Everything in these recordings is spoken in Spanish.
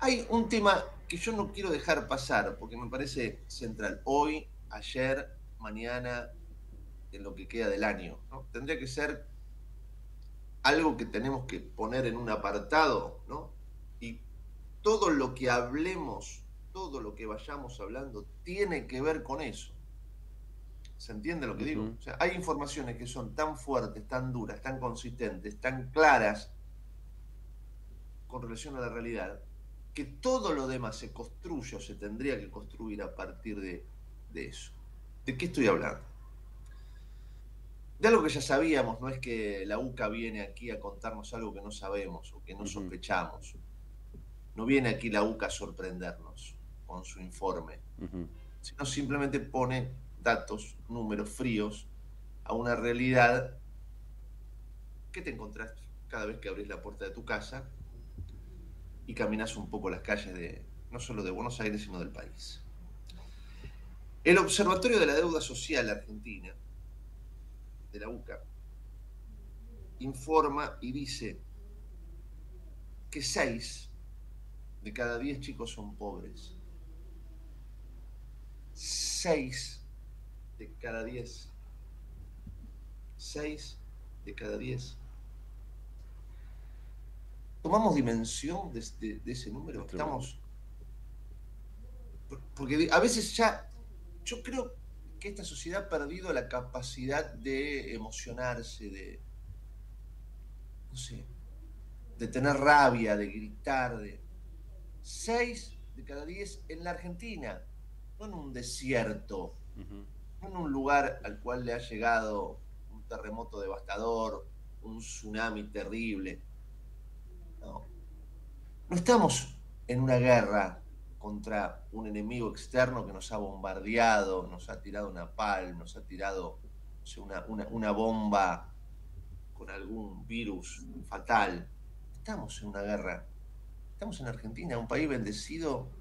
Hay un tema que yo no quiero dejar pasar porque me parece central. Hoy, ayer, mañana, en lo que queda del año, ¿no? Tendría que ser algo que tenemos que poner en un apartado, ¿no? Y todo lo que hablemos, todo lo que vayamos hablando, tiene que ver con eso. ¿Se entiende lo que digo? Ujú, O sea, hay informaciones que son tan fuertes, tan duras, tan consistentes, tan claras con relación a la realidad, que todo lo demás se construye o se tendría que construir a partir de eso. ¿De qué estoy hablando? De algo que ya sabíamos, no es que la UCA viene aquí a contarnos algo que no sabemos o que no ujú, sospechamos. No viene aquí la UCA a sorprendernos con su informe, ujú, sino simplemente pone datos, números fríos a una realidad que te encontrás cada vez que abrís la puerta de tu casa y caminas un poco las calles de no solo de Buenos Aires, sino del país. El Observatorio de la Deuda Social Argentina, de la UCA, informa y dice que 6 de cada 10 chicos son pobres. 6 de cada 10. 6 de cada 10. ¿Tomamos dimensión de ese número? es tremendo. Estamos. Porque a veces ya. Yo creo que esta sociedad ha perdido la capacidad de emocionarse, de. No sé, de tener rabia, de gritar, de 6 de cada 10 en la Argentina, no en un desierto, Ujú, no en un lugar al cual le ha llegado un terremoto devastador, un tsunami terrible. No, no estamos en una guerra contra un enemigo externo que nos ha bombardeado, nos ha tirado una pal, nos ha tirado, no sé, una bomba con algún virus fatal. Estamos en una guerra. Estamos en Argentina, un país bendecido,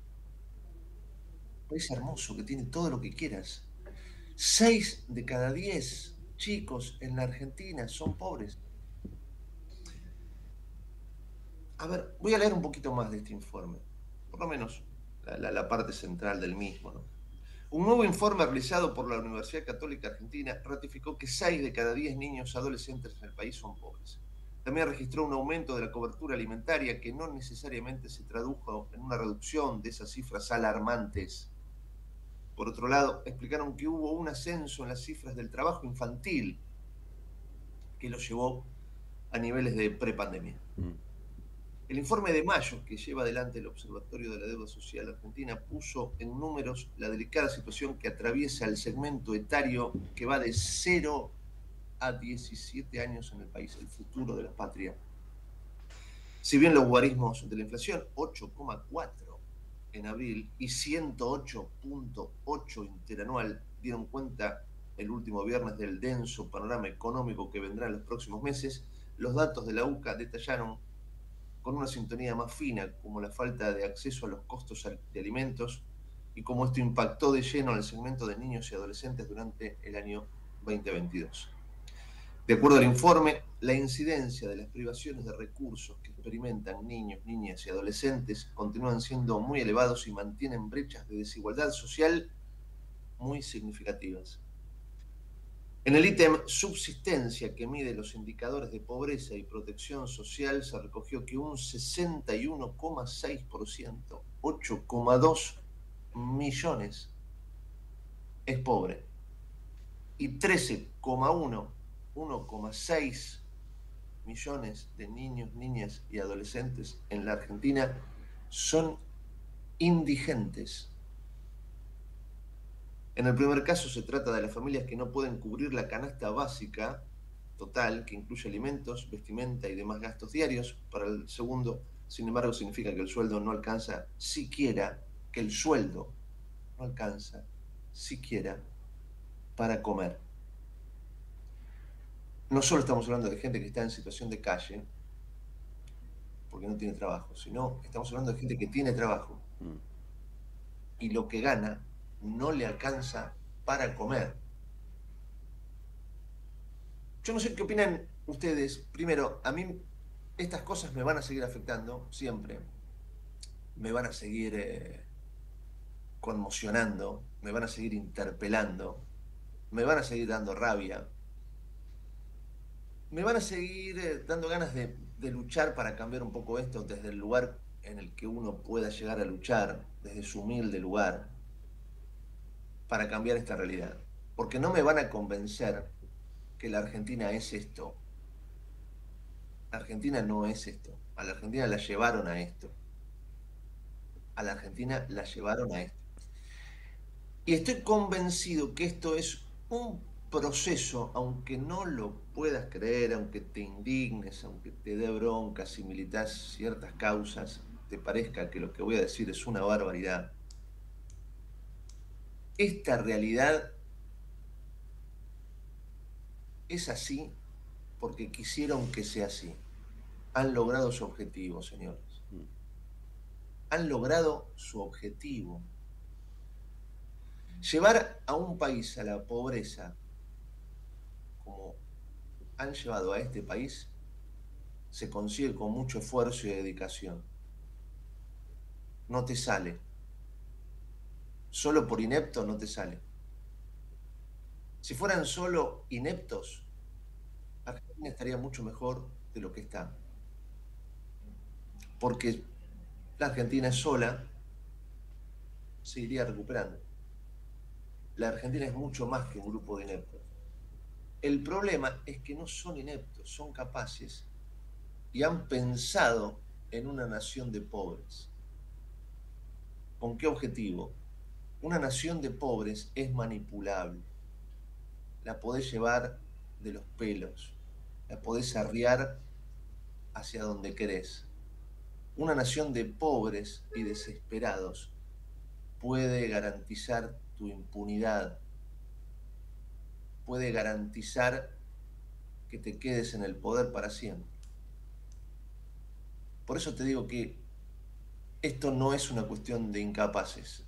un país hermoso que tiene todo lo que quieras. 6 de cada 10 chicos en la Argentina son pobres. A ver, voy a leer un poquito más de este informe, por lo menos la parte central del mismo, ¿no? Un nuevo informe realizado por la Universidad Católica Argentina ratificó que 6 de cada 10 niños adolescentes en el país son pobres. También registró un aumento de la cobertura alimentaria que no necesariamente se tradujo en una reducción de esas cifras alarmantes. Por otro lado, explicaron que hubo un ascenso en las cifras del trabajo infantil que lo llevó a niveles de prepandemia. mm, El informe de mayo que lleva adelante el Observatorio de la Deuda Social Argentina puso en números la delicada situación que atraviesa el segmento etario que va de 0 a 17 años en el país, el futuro de la patria. Si bien los guarismos de la inflación, 8,4 en abril y 108,8 interanual, dieron cuenta el último viernes del denso panorama económico que vendrá en los próximos meses, los datos de la UCA detallaron con una sintonía más fina, como la falta de acceso a los costos de alimentos y cómo esto impactó de lleno al segmento de niños y adolescentes durante el año 2022. De acuerdo al informe, la incidencia de las privaciones de recursos que experimentan niños, niñas y adolescentes continúan siendo muy elevados y mantienen brechas de desigualdad social muy significativas. En el ítem subsistencia que mide los indicadores de pobreza y protección social se recogió que un 61,6%, 8,2 millones, es pobre y 13,1, 1,6 millones de niños, niñas y adolescentes en la Argentina son indigentes. En el primer caso se trata de las familias que no pueden cubrir la canasta básica total, que incluye alimentos, vestimenta y demás gastos diarios. Para el segundo, sin embargo, significa que el sueldo no alcanza siquiera, que el sueldo no alcanza siquiera para comer. No solo estamos hablando de gente que está en situación de calle, porque no tiene trabajo, sino estamos hablando de gente que tiene trabajo mm. y lo que gana no le alcanza para comer. Yo no sé qué opinan ustedes. Primero, a mí estas cosas me van a seguir afectando siempre. me van a seguir conmocionando, me van a seguir interpelando, me van a seguir dando rabia, me van a seguir dando ganas de luchar para cambiar un poco esto desde el lugar en el que uno pueda llegar a luchar, desde su humilde lugar, para cambiar esta realidad. Porque no me van a convencer que la Argentina es esto. La Argentina no es esto. A la Argentina la llevaron a esto. A la Argentina la llevaron a esto. Y estoy convencido que esto es un proceso, aunque no lo puedas creer, aunque te indignes, aunque te dé bronca, si militas ciertas causas, te parezca que lo que voy a decir es una barbaridad. Esta realidad es así porque quisieron que sea así. Han logrado su objetivo, señores. Han logrado su objetivo. Llevar a un país a la pobreza como han llevado a este país se consigue con mucho esfuerzo y dedicación. No te sale. Solo por inepto no te sale. Si fueran solo ineptos, Argentina estaría mucho mejor de lo que está. Porque la Argentina sola se iría recuperando. La Argentina es mucho más que un grupo de ineptos. El problema es que no son ineptos, son capaces y han pensado en una nación de pobres. ¿Con qué objetivo? Una nación de pobres es manipulable. La podés llevar de los pelos, la podés arriar hacia donde querés. Una nación de pobres y desesperados puede garantizar tu impunidad, puede garantizar que te quedes en el poder para siempre. Por eso te digo que esto no es una cuestión de incapaces.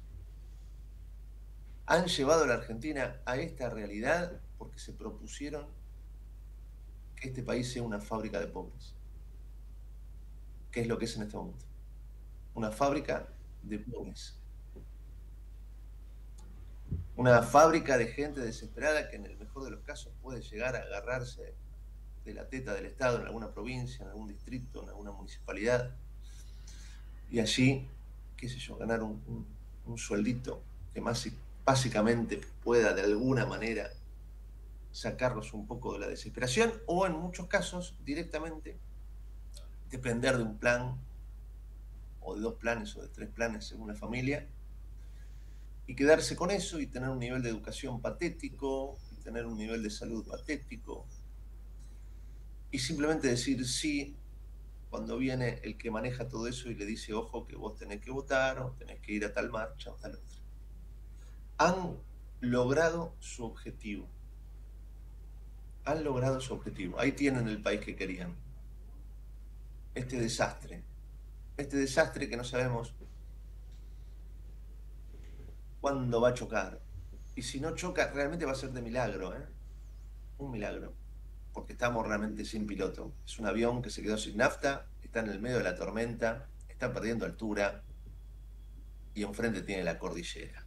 Han llevado a la Argentina a esta realidad porque se propusieron que este país sea una fábrica de pobres. ¿Qué es lo que es en este momento? Una fábrica de pobres. Una fábrica de gente desesperada que en el mejor de los casos puede llegar a agarrarse de la teta del Estado en alguna provincia, en algún distrito, en alguna municipalidad, y allí, qué sé yo, ganar un sueldito que más básicamente pueda de alguna manera sacarlos un poco de la desesperación, o en muchos casos directamente depender de un plan, o de 2 planes, o de 3 planes según la familia, y quedarse con eso y tener un nivel de educación patético, y tener un nivel de salud patético, y simplemente decir sí cuando viene el que maneja todo eso y le dice, ojo, que vos tenés que votar, o tenés que ir a tal marcha, o tal otra. Han logrado su objetivo. Han logrado su objetivo. Ahí tienen el país que querían. Este desastre que no sabemos cuándo va a chocar. Y si no choca, realmente va a ser de milagro, ¿eh? Un milagro. Porque estamos realmente sin piloto. Es un avión que se quedó sin nafta, está en el medio de la tormenta, está perdiendo altura y enfrente tiene la cordillera.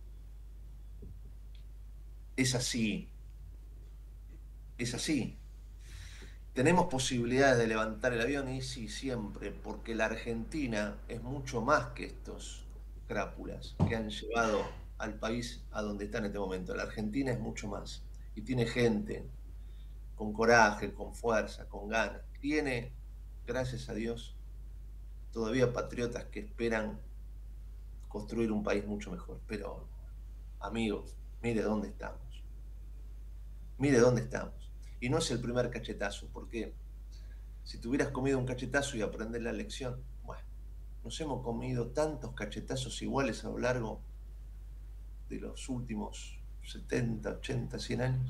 Es así. Es así. ¿Tenemos posibilidades de levantar el avión? Y sí, siempre, porque la Argentina es mucho más que estos crápulas que han llevado al país a donde está en este momento. La Argentina es mucho más y tiene gente con coraje, con fuerza, con ganas. Tiene, gracias a Dios, todavía patriotas que esperan construir un país mucho mejor. Pero, amigos, mire dónde estamos. Mire dónde estamos. Y no es el primer cachetazo, porque si te hubieras comido un cachetazo y aprender la lección, bueno, nos hemos comido tantos cachetazos iguales a lo largo de los últimos 70, 80, 100 años.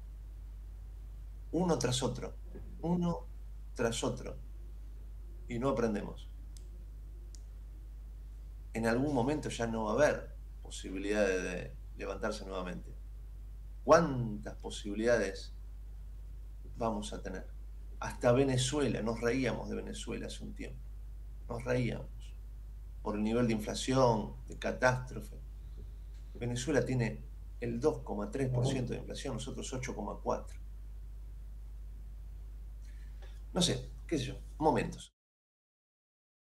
Uno tras otro, uno tras otro. Y no aprendemos. En algún momento ya no va a haber posibilidades de levantarse nuevamente. ¿Cuántas posibilidades vamos a tener? Hasta Venezuela, nos reíamos de Venezuela hace un tiempo. Nos reíamos. por el nivel de inflación, de catástrofe. Venezuela tiene el 2,3% de inflación, nosotros 8,4%. No sé, qué sé yo, momentos.